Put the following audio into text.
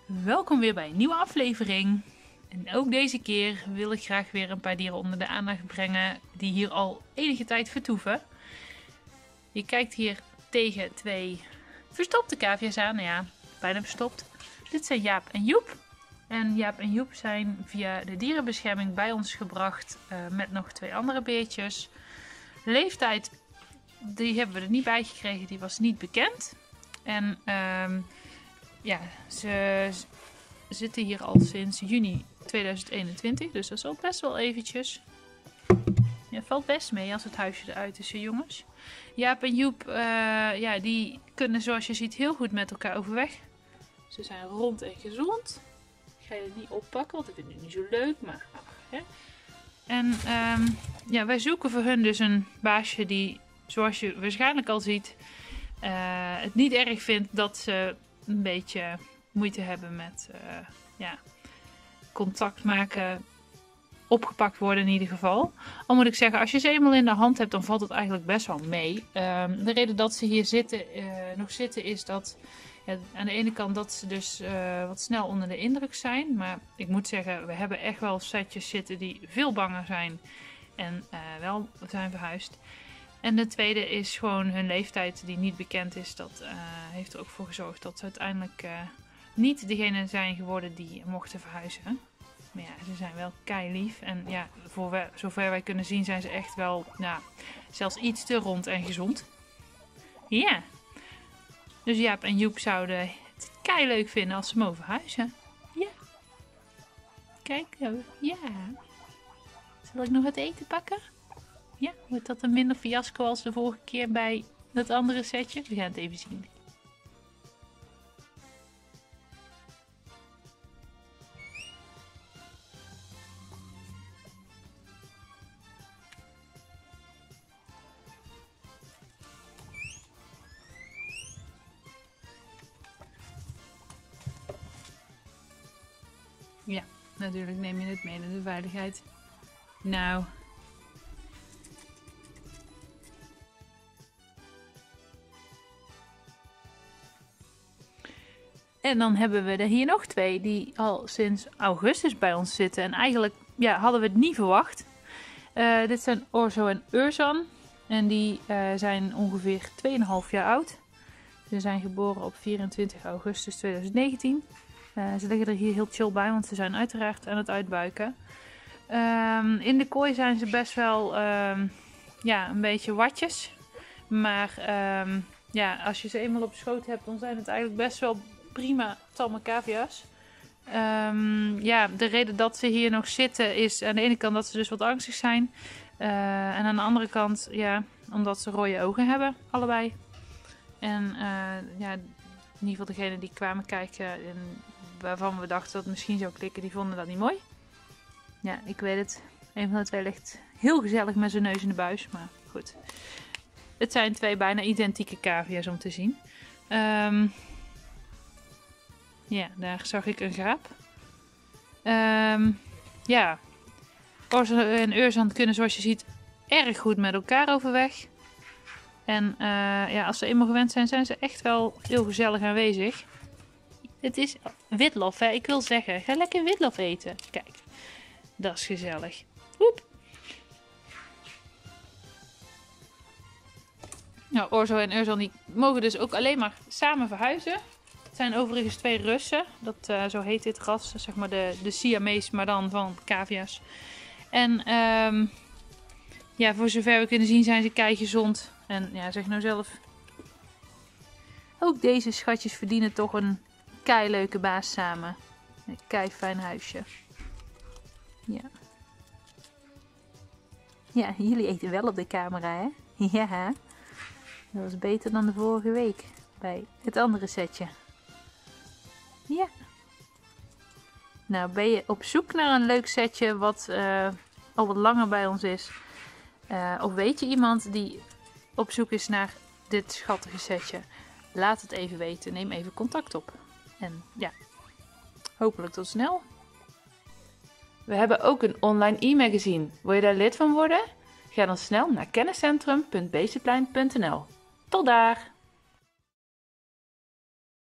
Welkom weer bij een nieuwe aflevering. En ook deze keer wil ik graag weer een paar dieren onder de aandacht brengen die hier al enige tijd vertoeven. Je kijkt hier tegen twee verstopte cavia's aan. Nou ja, bijna verstopt. Dit zijn Jaap en Joep. En Jaap en Joep zijn via de dierenbescherming bij ons gebracht met nog twee andere beertjes. De leeftijd, die hebben we er niet bij gekregen, die was niet bekend. En ja, ze zitten hier al sinds juni 2021, dus dat is al best wel eventjes. Ja, valt best mee als het huisje eruit is, jongens. Jaap en Joep, ja, die kunnen zoals je ziet heel goed met elkaar overweg. Ze zijn rond en gezond. Ik ga je het niet oppakken, want ik vind het niet zo leuk, maar hè. En ja, wij zoeken voor hun dus een baasje die, zoals je waarschijnlijk al ziet, het niet erg vindt dat ze een beetje moeite hebben met ja, contact maken, opgepakt worden in ieder geval. Al moet ik zeggen, als je ze eenmaal in de hand hebt, dan valt het eigenlijk best wel mee. De reden dat ze hier nog zitten is dat ja, aan de ene kant dat ze dus wat snel onder de indruk zijn. Maar ik moet zeggen, we hebben echt wel setjes zitten die veel banger zijn en wel zijn verhuisd. En de tweede is gewoon hun leeftijd die niet bekend is. Dat heeft er ook voor gezorgd dat ze uiteindelijk niet degene zijn geworden die mochten verhuizen. Maar ja, ze zijn wel keilief. En ja, voor zover wij kunnen zien zijn ze echt wel, nou, zelfs iets te rond en gezond. Ja. Dus Jaap en Joep zouden het keileuk vinden als ze mogen verhuizen. Ja. Kijk, ja. Zal ik nog wat eten pakken? Ja, wordt dat een minder fiasco als de vorige keer bij dat andere setje? We gaan het even zien. Ja, natuurlijk neem je het mee naar de veiligheid. Nou. En dan hebben we er hier nog twee die al sinds augustus bij ons zitten. En eigenlijk ja, hadden we het niet verwacht. Dit zijn Orzo en Urzan. En die zijn ongeveer 2,5 jaar oud. Ze zijn geboren op 24 augustus 2019. Ze liggen er hier heel chill bij, want ze zijn uiteraard aan het uitbuiken. In de kooi zijn ze best wel ja, een beetje watjes. Maar ja, als je ze eenmaal op schoot hebt, dan zijn het eigenlijk best wel prima tamme cavia's. Ja, de reden dat ze hier nog zitten is aan de ene kant dat ze dus wat angstig zijn. En aan de andere kant, ja, omdat ze rode ogen hebben, allebei. En ja, in ieder geval degene die kwamen kijken en waarvan we dachten dat het misschien zou klikken, die vonden dat niet mooi. Ja, ik weet het. Een van de twee ligt heel gezellig met zijn neus in de buis, maar goed. Het zijn twee bijna identieke cavia's om te zien. Ja, daar zag ik een gaap. Ja, Orzo en Urzan kunnen zoals je ziet erg goed met elkaar overweg. En ja, als ze eenmaal gewend zijn, zijn ze echt wel heel gezellig aanwezig. Het is witlof, hè? Ik wil zeggen, ga lekker witlof eten. Kijk, dat is gezellig. Woep. Nou, Orzo en Urzan die mogen dus ook alleen maar samen verhuizen. Het zijn overigens twee Russen. Dat, zo heet dit ras. Zeg maar de Siamese, maar dan van cavia's. En ja, voor zover we kunnen zien zijn ze keigezond. En ja, zeg nou zelf. Ook deze schatjes verdienen toch een keileuke baas samen. Een keifijn huisje. Ja. Ja, jullie eten wel op de camera, hè? Ja. Dat was beter dan de vorige week. Bij het andere setje. Ja. Nou, ben je op zoek naar een leuk setje wat al wat langer bij ons is? Of weet je iemand die op zoek is naar dit schattige setje? Laat het even weten. Neem even contact op. En ja, hopelijk tot snel. We hebben ook een online e-magazine. Wil je daar lid van worden? Ga dan snel naar kenniscentrum.beesteplein.nl. Tot daar!